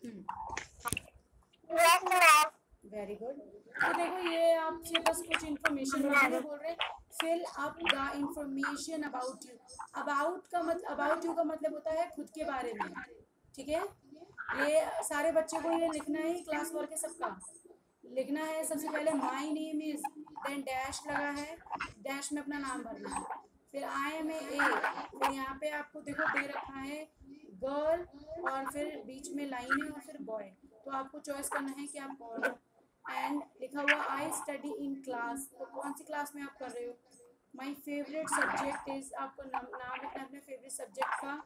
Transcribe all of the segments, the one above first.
Very good. तो देखो ये आपसे बस कुछ इन्फॉर्मेशन मांगे, बोल रहे fill up the information about you. About you का मतलब होता है खुद के बारे में, ठीक है। ये सारे बच्चे को ये लिखना है, क्लास वर्क है सबका लिखना है। सबसे पहले my name is, then dash लगा है, डैश में अपना नाम भरना है, फिर आई एम ए, फिर यहाँ पे आपको देखो दे रखा है गर्ल, और फिर बीच में लाइन है और फिर बॉय, तो आपको चॉइस करना है कि आप कौन हो। एंड लिखा हुआ आई स्टडी इन क्लास, तो कौन सी क्लास में आप कर रहे हो। माई फेवरेट सब्जेक्ट इज, आपको नाम लिखना है अपने फेवरेट सब्जेक्ट का।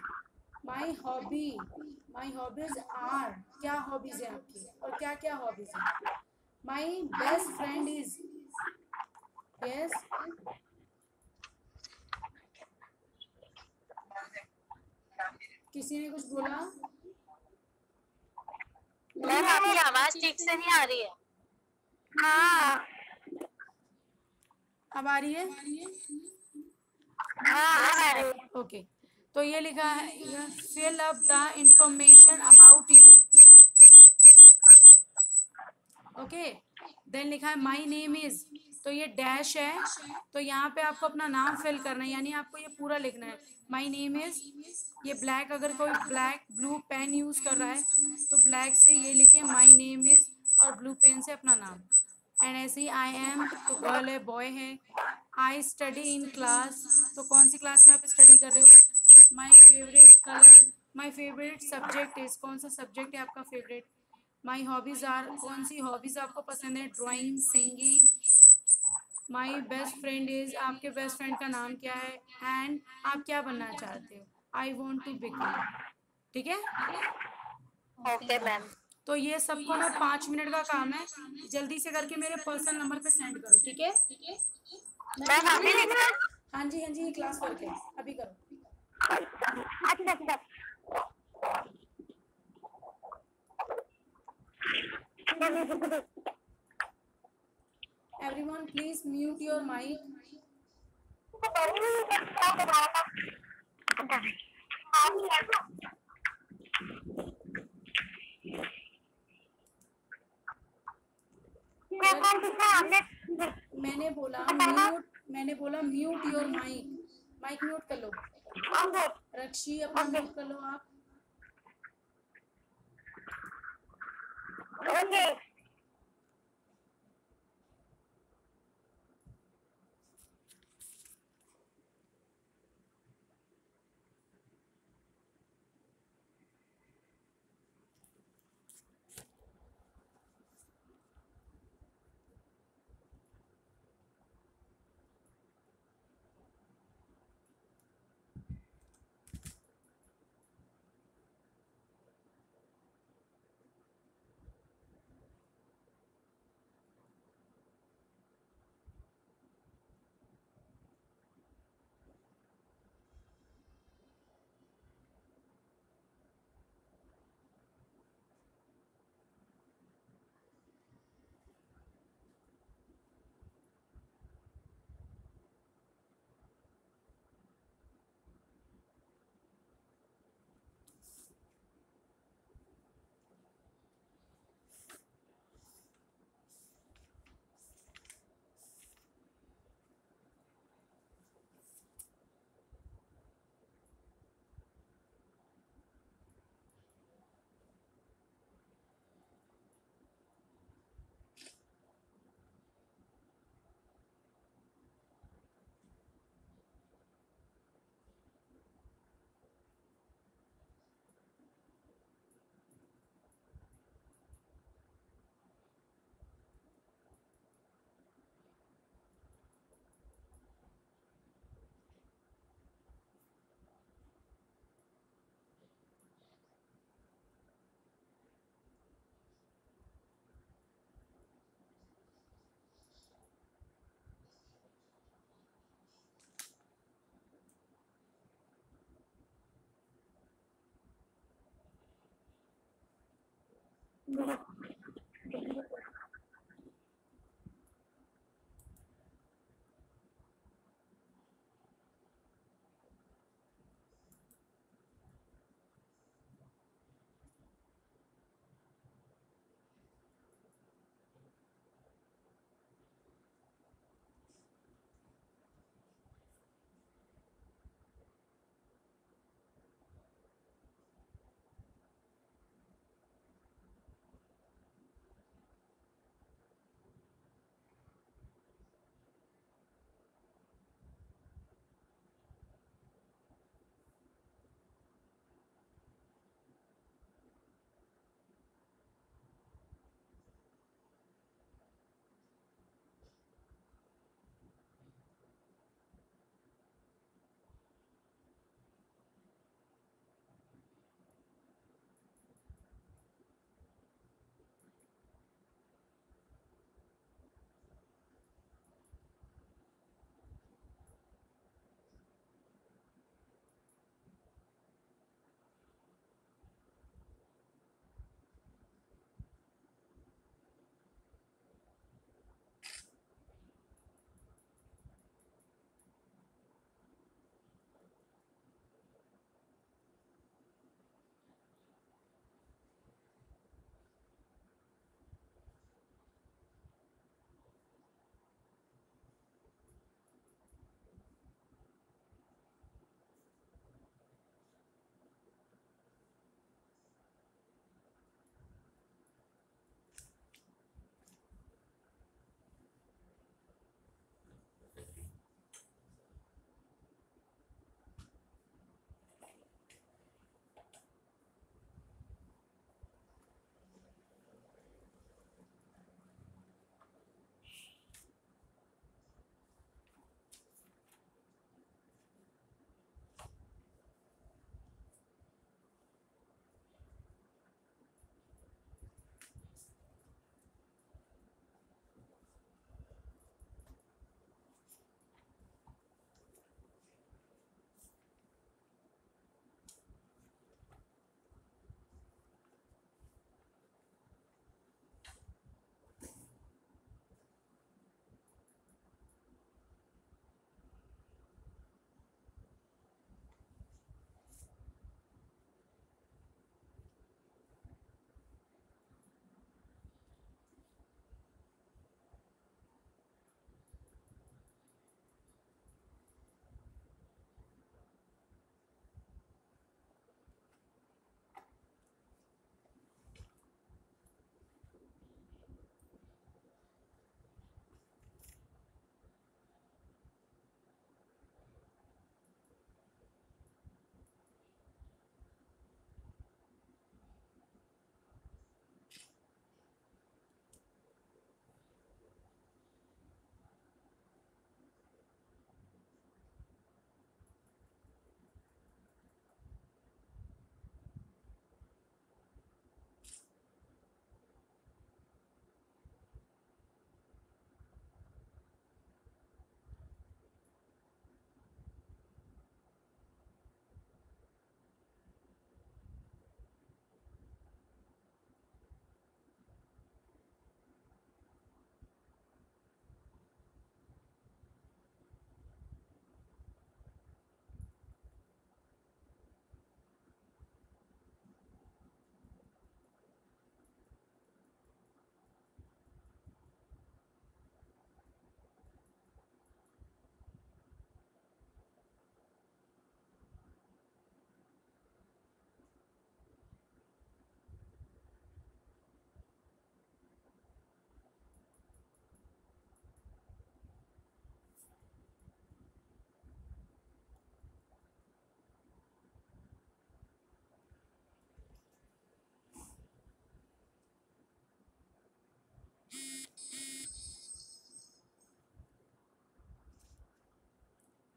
माई हॉबीज आर, क्या हॉबीज है आपकी और क्या क्या हॉबीज है। My best friend is, yes किसी ने कुछ बोला। मैम आपकी आवाज ठीक से नहीं आ रही है। हाँ अब आ रही है। हाँ ओके तो ये लिखा है fill up the information about you. Okay then लिखा है माई नेम इज, तो ये डैश है, तो यहाँ पे आपको अपना नाम फिल करना है, यानी आपको ये पूरा लिखना है। माई नेम इज, ये ब्लैक, अगर कोई ब्लैक ब्लू पेन यूज कर रहा है तो ब्लैक से ये लिखे माई नेम इज, और ब्लू पेन से अपना नाम। एंड ऐसे ही आई एम, तो गर्ल है बॉय है। आई स्टडी इन क्लास, तो कौन सी क्लास में आप स्टडी कर रहे हो। My favourite colour, my favourite subject is, कौन सा सब्जेक्ट है आपका फेवरेट। माई हॉबीज आर, कौन सी हॉबीज आपको पसंद है, drawing, singing. My best friend is, आपके बेस्ट फ्रेंड का नाम क्या है। एंड आप क्या बनना चाहते हो, आई वॉन्ट टू बिकम, ठीक है। Okay ma'am. तो ये सबको ना 5 मिनट का काम है, जल्दी से करके मेरे पर्सनल नंबर पे सेंड करो, ठीक है। मैम अभी लिखना। हाँ जी हाँ जी, ये क्लास वर्क है, अभी करो। अच्छा everyone please mute your mic. मैंने बोला mute your mic, mic mute कर लो। रक्षी अपना म्यूट कर लो आप। ओके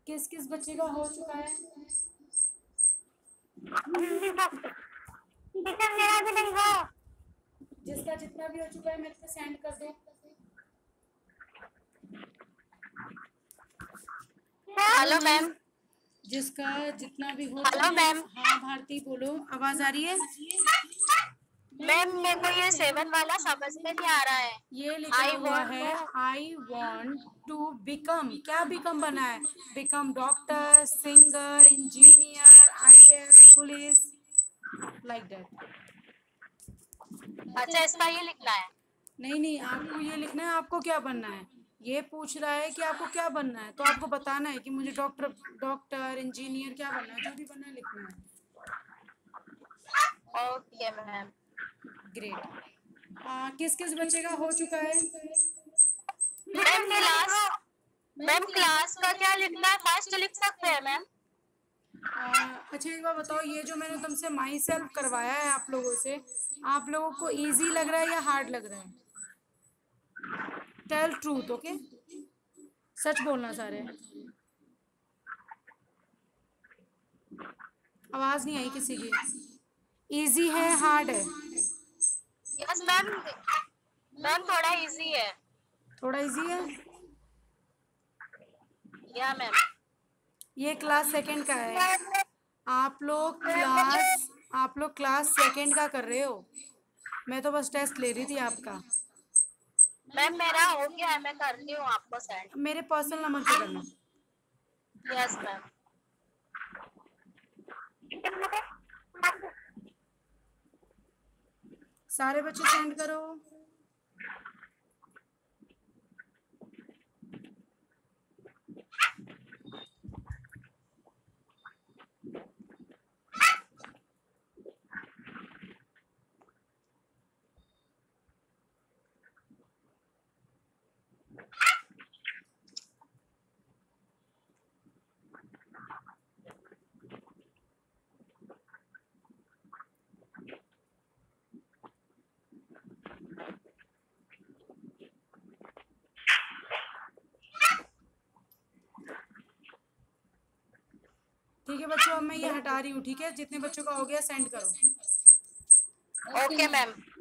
किस किस बच्चे का हो चुका है? मेरा भी नहीं हो। जिसका जितना भी हो चुका है मेरे पे सेंड कर दो। Hello ma'am. जिसका जितना भी हो हेलो चुका है। मैम। हाँ भारती बोलो, आवाज आ रही है? मैम मेरे को ये 7 वाला समझ में नहीं आ रहा है। ये लिखा आई हुआ वॉन्ट है आई वॉन्ट टू बिकम। क्या बिकम बना है? Become doctor, singer, engineer, IAS, police, like that. अच्छा, इसका ये लिखना है। नहीं नहीं, आपको ये लिखना है आपको क्या बनना है। ये पूछ रहा है कि आपको क्या बनना है, तो आपको बताना है कि मुझे डॉक्टर इंजीनियर क्या बनना है, जो भी बनना है लिखना है। Okay ma'am. ग्रेट। किस किस बच्चे का हो चुका है? मैम क्लास का क्या लिखना है? फर्स्ट लिख सकते हैं मैम? अच्छा एक बार बताओ, ये जो मैंने तुमसे माई सेल्फ करवाया है आप लोगों से, आप लोगों को इजी लग रहा है या हार्ड लग रहा है? Tell truth, okay? सच बोलना सारे। आवाज नहीं आई किसी की। इजी है हार्ड है? Yes ma'am. मैम थोड़ा इजी है। थोड़ा इजी है। या मैम। ये क्लास सेकंड का है। आप लोग क्लास सेकंड का कर रहे हो। मैं तो बस टेस्ट ले रही थी आपका। मैम मेरा हो गया है, मैं करती हूँ आपको सेंड। मेरे पर्सनल नंबर पे करना। Yes ma'am. सारे बच्चे सेंड करो। ठीक है बच्चों, अब मैं ये हटा रही हूँ। ठीक है, जितने बच्चों का हो गया सेंड करो। Okay ma'am.